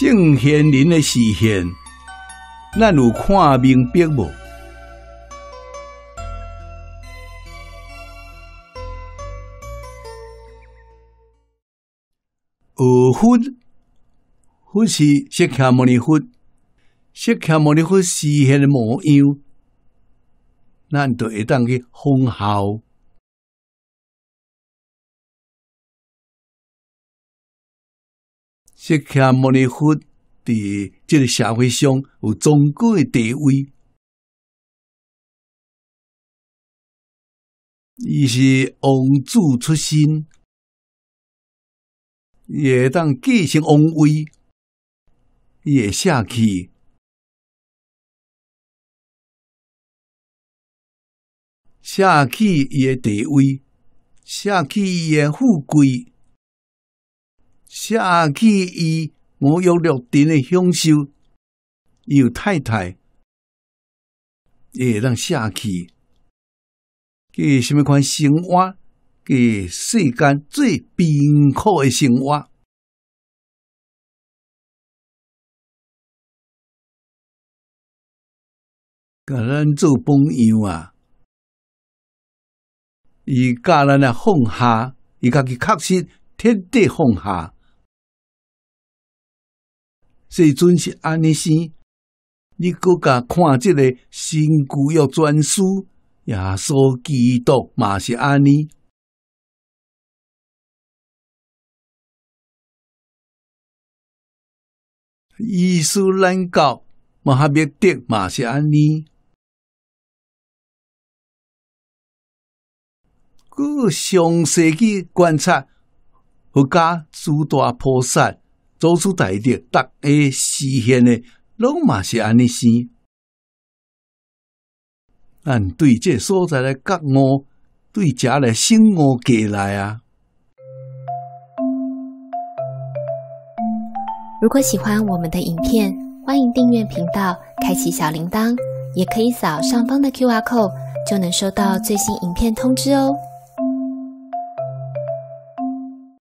圣贤人的示现，咱有看明白无？学佛，佛是释迦牟尼佛，释迦牟尼佛示现的模样，咱就会当去仿效。释迦牟尼佛伫这个社会上有崇高的地位，伊是王子出身，伊会当继承王位，伊会舍弃伊的地位，舍弃伊的富贵。舍弃伊五欲六尘的享受，伊有太太，伊会当舍弃，给什么款生活？给世间最贫苦的生活。甲咱做榜样啊！伊教咱放下，伊家己确实彻底放下。世尊是安尼生，你搁甲看这个新旧约全书，耶稣基督嘛是安尼。伊斯兰教穆罕默德嘛是安尼。佮详细去观察佛家诸大菩萨。做出大德，逐个实现的，拢嘛是安尼生。咱对这所在来觉悟，对遮来醒悟过来啊！ 如果喜欢我们的影片，欢迎订阅频道，开启小铃铛，也可以扫上方的 QR code，就能收到最新影片通知哦。